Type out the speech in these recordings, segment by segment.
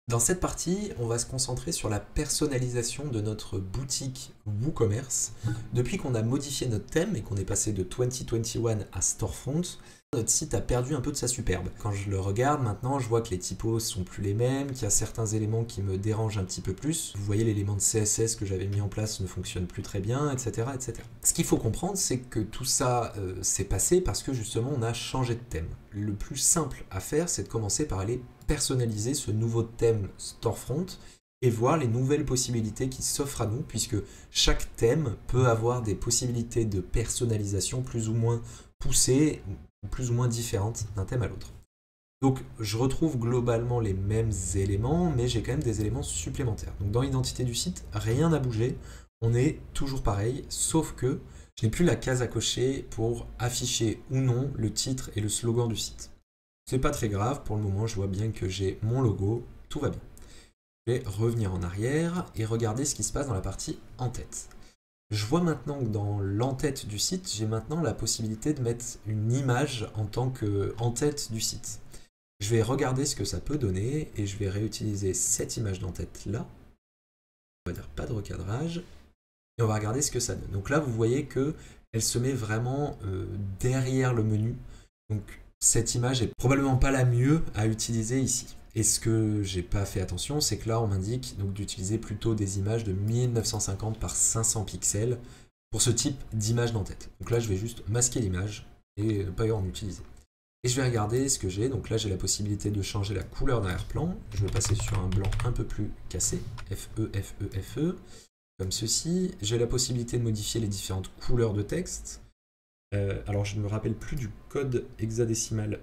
Dans cette partie, on va se concentrer sur la personnalisation de notre boutique WooCommerce. Depuis qu'on a modifié notre thème et qu'on est passé de 2021 à Storefront, notre site a perdu un peu de sa superbe. Quand je le regarde maintenant, je vois que les typos sont plus les mêmes, qu'il y a certains éléments qui me dérangent un petit peu plus. Vous voyez, l'élément de CSS que j'avais mis en place ne fonctionne plus très bien, etc. etc. Ce qu'il faut comprendre, c'est que tout ça s'est passé parce que justement on a changé de thème. Le plus simple à faire, c'est de commencer par aller personnaliser ce nouveau thème Storefront et voir les nouvelles possibilités qui s'offrent à nous, puisque chaque thème peut avoir des possibilités de personnalisation plus ou moins poussées, plus ou moins différentes d'un thème à l'autre. Donc je retrouve globalement les mêmes éléments, mais j'ai quand même des éléments supplémentaires. Donc dans l'identité du site, rien n'a bougé, on est toujours pareil, sauf que je n'ai plus la case à cocher pour afficher ou non le titre et le slogan du site. C'est pas très grave, pour le moment je vois bien que j'ai mon logo, tout va bien. Je vais revenir en arrière et regarder ce qui se passe dans la partie en-tête. Je vois maintenant que dans l'en-tête du site, j'ai maintenant la possibilité de mettre une image en tant qu'en-tête du site. Je vais regarder ce que ça peut donner et je vais réutiliser cette image d'en-tête là. On va dire pas de recadrage. Et on va regarder ce que ça donne. Donc là, vous voyez que elle se met vraiment derrière le menu. Donc cette image est probablement pas la mieux à utiliser ici. Et ce que j'ai pas fait attention, c'est que là, on m'indique donc d'utiliser plutôt des images de 1950 par 500 pixels pour ce type d'image d'en-tête. Donc là, je vais juste masquer l'image et ne pas en utiliser. Et je vais regarder ce que j'ai. Donc là, j'ai la possibilité de changer la couleur d'arrière-plan. Je vais passer sur un blanc un peu plus cassé, FE, FE, FE, comme ceci. J'ai la possibilité de modifier les différentes couleurs de texte. Alors, je ne me rappelle plus du code hexadécimal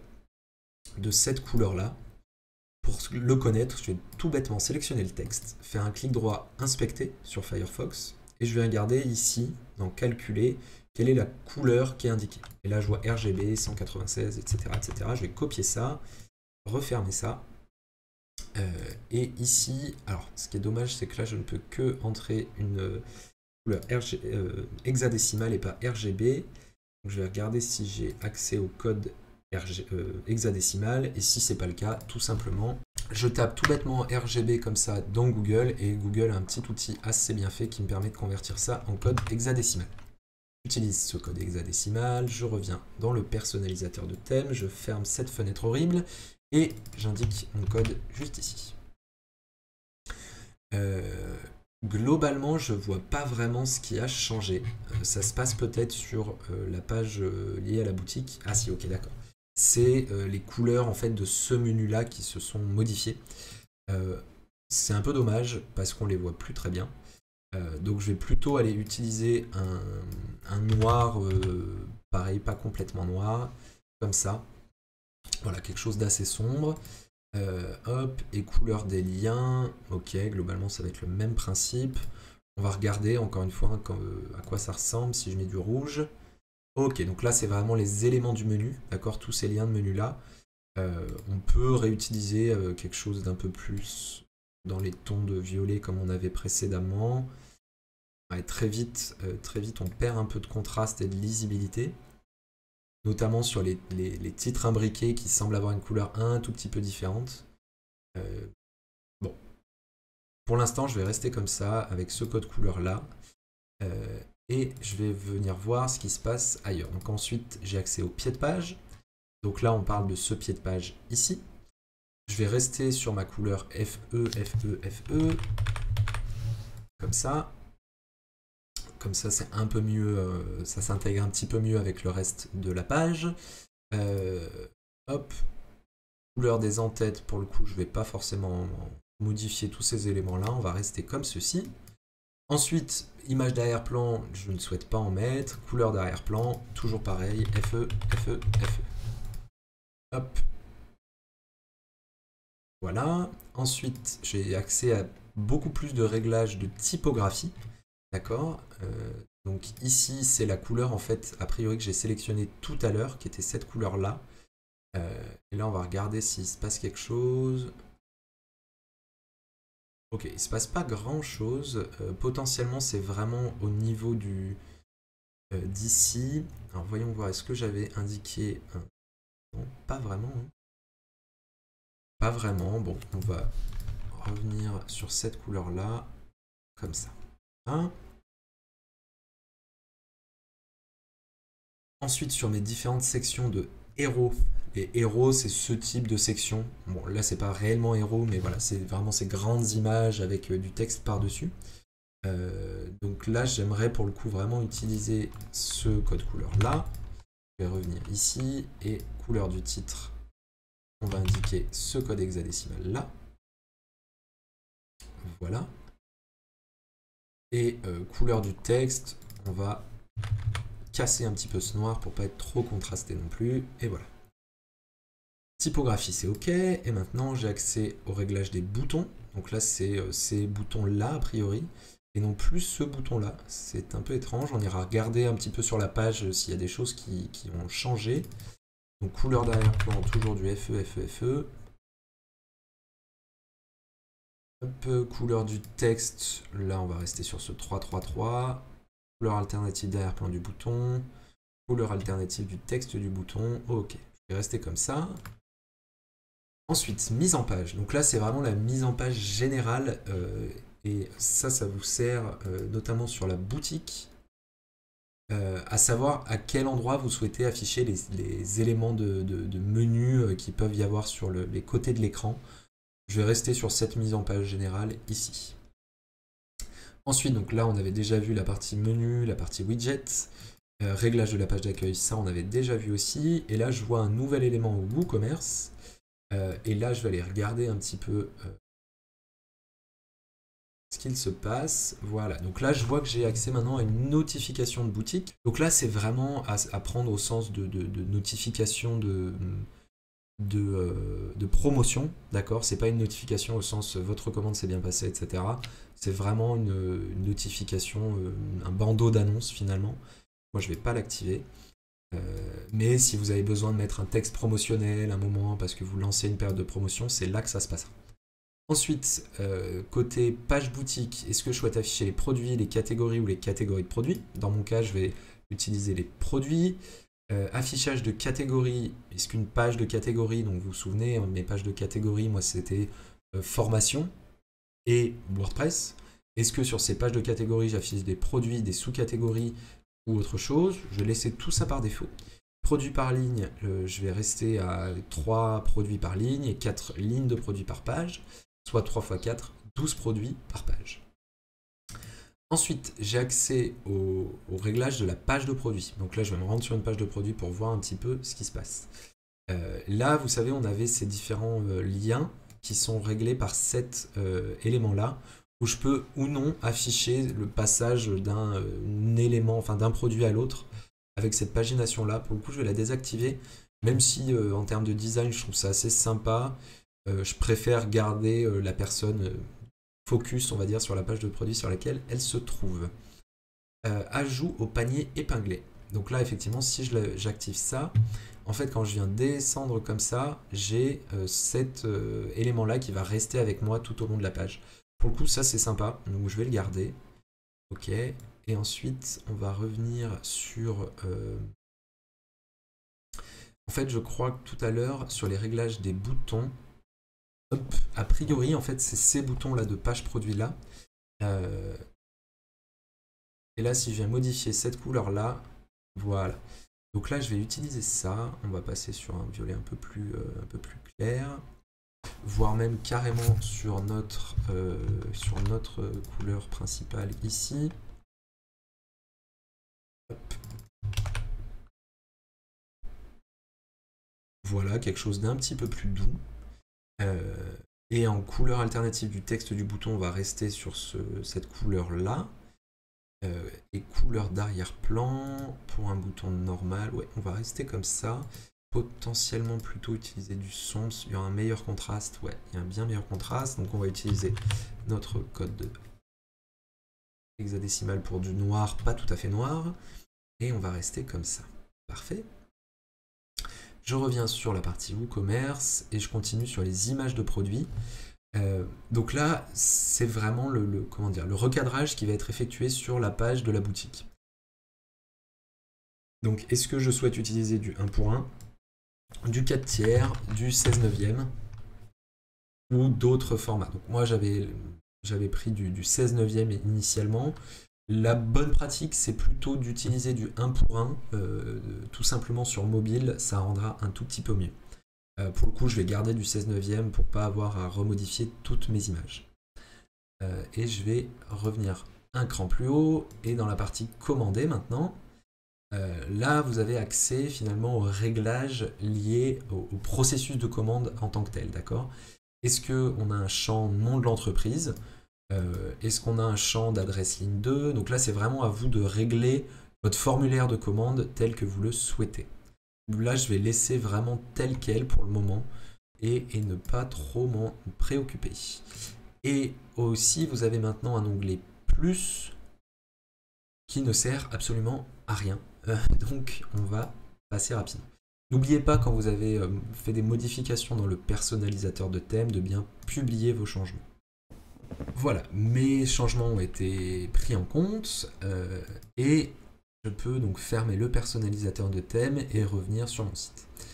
de cette couleur-là. Pour le connaître, je vais tout bêtement sélectionner le texte, faire un clic droit inspecter sur Firefox, et je vais regarder ici, dans calculer, quelle est la couleur qui est indiquée. Et là, je vois RGB, 196, etc., etc. Je vais copier ça, refermer ça. Et ici, alors, ce qui est dommage, c'est que là, je ne peux que entrer une couleur hexadécimale et pas RGB. Donc, je vais regarder si j'ai accès au code hexadécimal, et si c'est pas le cas, tout simplement, je tape tout bêtement RGB comme ça dans Google, et Google a un petit outil assez bien fait qui me permet de convertir ça en code hexadécimal. J'utilise ce code hexadécimal, je reviens dans le personnalisateur de thème, je ferme cette fenêtre horrible, et j'indique mon code juste ici. Globalement, je vois pas vraiment ce qui a changé. Ça se passe peut-être sur la page liée à la boutique. Ah si, ok, d'accord. C'est les couleurs en fait de ce menu-là qui se sont modifiées. C'est un peu dommage parce qu'on les voit plus très bien. Donc je vais plutôt aller utiliser un noir, pareil, pas complètement noir, comme ça. Voilà, quelque chose d'assez sombre. Hop, et couleur des liens, ok, globalement ça va être le même principe. On va regarder encore une fois à quoi ça ressemble si je mets du rouge. Ok, donc là c'est vraiment les éléments du menu, d'accord, tous ces liens de menu là. On peut réutiliser quelque chose d'un peu plus dans les tons de violet comme on avait précédemment. Ouais, très vite, on perd un peu de contraste et de lisibilité, notamment sur les titres imbriqués qui semblent avoir une couleur un tout petit peu différente. Bon, pour l'instant, je vais rester comme ça, avec ce code couleur là, et je vais venir voir ce qui se passe ailleurs. Donc ensuite, j'ai accès au pied de page. Donc là, on parle de ce pied de page ici. Je vais rester sur ma couleur FE, FE, FE, comme ça. Comme ça, c'est un peu mieux, ça s'intègre un petit peu mieux avec le reste de la page. Hop, couleur des en-têtes, pour le coup, je ne vais pas forcément modifier tous ces éléments-là, on va rester comme ceci. Ensuite, image d'arrière-plan, je ne souhaite pas en mettre. Couleur d'arrière-plan, toujours pareil, FE, FE, FE. Hop. Voilà. Ensuite, j'ai accès à beaucoup plus de réglages de typographie. D'accord. Donc ici, c'est la couleur, en fait, a priori, que j'ai sélectionné tout à l'heure, qui était cette couleur-là. Et là, on va regarder s'il se passe quelque chose. Ok, il ne se passe pas grand-chose. Potentiellement, c'est vraiment au niveau d'ici. Alors, voyons voir, est-ce que j'avais indiqué... Non, pas vraiment. Hein. Pas vraiment. Bon, on va revenir sur cette couleur-là, comme ça. Hein. Ensuite, sur mes différentes sections de héros. Les héros, c'est ce type de section. Bon, là, c'est pas réellement héros, mais voilà, c'est vraiment ces grandes images avec du texte par-dessus. Donc là, j'aimerais pour le coup vraiment utiliser ce code couleur-là. Je vais revenir ici et couleur du titre, on va indiquer ce code hexadécimal-là. Voilà. Et couleur du texte, on va casser un petit peu ce noir pour pas être trop contrasté non plus. Et voilà. Typographie, c'est OK. Et maintenant, j'ai accès au réglage des boutons. Donc là, c'est ces boutons-là, a priori, et non plus ce bouton-là. C'est un peu étrange. On ira regarder un petit peu sur la page s'il y a des choses qui ont changé. Donc, couleur d'arrière-plan, toujours du FE, FE, FE. Hop, couleur du texte, là, on va rester sur ce 333. Couleur alternative d'arrière-plan du bouton. Couleur alternative du texte du bouton. OK, je vais rester comme ça. Ensuite, mise en page. Donc là, c'est vraiment la mise en page générale. Et ça vous sert notamment sur la boutique. À savoir à quel endroit vous souhaitez afficher les éléments de menu qui peuvent y avoir sur les côtés de l'écran. Je vais rester sur cette mise en page générale ici. Ensuite, donc là, on avait déjà vu la partie menu, la partie widget. Réglage de la page d'accueil, ça on avait déjà vu aussi. Et là, je vois un nouvel élément au WooCommerce. Et là, je vais aller regarder un petit peu ce qu'il se passe. Voilà, donc là, je vois que j'ai accès maintenant à une notification de boutique. Donc là, c'est vraiment à prendre au sens de notification de promotion, d'accord? C'est pas une notification au sens votre commande s'est bien passée, etc. C'est vraiment une notification, un bandeau d'annonce finalement. Moi, je vais pas l'activer. Mais si vous avez besoin de mettre un texte promotionnel un moment parce que vous lancez une période de promotion, c'est là que ça se passe. Ensuite, côté page boutique, est-ce que je souhaite afficher les produits, les catégories ou les catégories de produits? Dans mon cas, je vais utiliser les produits. Affichage de catégories, est-ce qu'une page de catégorie, donc vous vous souvenez, mes pages de catégorie, moi c'était formation et WordPress. Est-ce que sur ces pages de catégorie, j'affiche des produits, des sous-catégories ou autre chose? Je vais laisser tout ça par défaut. Produits par ligne, je vais rester à 3 produits par ligne et 4 lignes de produits par page, soit 3 x 4, 12 produits par page. Ensuite, j'ai accès au réglage de la page de produit. Donc là, je vais me rendre sur une page de produit pour voir un petit peu ce qui se passe. Là, vous savez, on avait ces différents liens qui sont réglés par cet élément-là, où je peux ou non afficher le passage d'un élément, enfin d'un produit à l'autre, avec cette pagination-là. Pour le coup, je vais la désactiver, même si en termes de design, je trouve ça assez sympa. Je préfère garder la personne focus, on va dire, sur la page de produit sur laquelle elle se trouve. Ajout au panier épinglé. Donc là, effectivement, si j'active ça, en fait, quand je viens descendre comme ça, j'ai cet élément-là qui va rester avec moi tout au long de la page. Pour le coup, ça, c'est sympa. Donc, je vais le garder. OK. Et ensuite, on va revenir sur... En fait, je crois que tout à l'heure, sur les réglages des boutons, hop, a priori, en fait, c'est ces boutons-là de page produit-là. Et là, si je viens modifier cette couleur-là, voilà. Donc là, je vais utiliser ça. On va passer sur un violet un peu plus clair, voire même carrément sur notre couleur principale ici. Hop. Voilà, quelque chose d'un petit peu plus doux. Et en couleur alternative du texte du bouton, on va rester sur cette couleur-là. Et couleur d'arrière-plan pour un bouton normal, ouais, on va rester comme ça. Potentiellement plutôt utiliser du sombre, il y aura un meilleur contraste, ouais, il y a un bien meilleur contraste, donc on va utiliser notre code hexadécimal pour du noir, pas tout à fait noir, et on va rester comme ça. Parfait. Je reviens sur la partie WooCommerce et je continue sur les images de produits. Donc là, c'est vraiment le recadrage qui va être effectué sur la page de la boutique. Donc, est-ce que je souhaite utiliser du 1 pour 1, du 4 tiers, du 16 neuvième, ou d'autres formats. Donc moi j'avais pris du 16/9 initialement. La bonne pratique, c'est plutôt d'utiliser du 1 pour 1, tout simplement sur mobile, ça rendra un tout petit peu mieux. Pour le coup, je vais garder du 16/9 pour pas avoir à remodifier toutes mes images. Et je vais revenir un cran plus haut, et dans la partie commander maintenant, là vous avez accès finalement aux réglages liés au processus de commande en tant que tel, d'accord? Est-ce qu'on a un champ nom de l'entreprise? Est-ce qu'on a un champ d'adresse ligne 2? Donc là, c'est vraiment à vous de régler votre formulaire de commande tel que vous le souhaitez. Là, je vais laisser vraiment tel quel pour le moment et ne pas trop m'en préoccuper. Et aussi, vous avez maintenant un onglet plus qui ne sert absolument à rien. Donc, on va passer rapidement. N'oubliez pas, quand vous avez fait des modifications dans le personnalisateur de thème, de bien publier vos changements. Voilà, mes changements ont été pris en compte et je peux donc fermer le personnalisateur de thème et revenir sur mon site.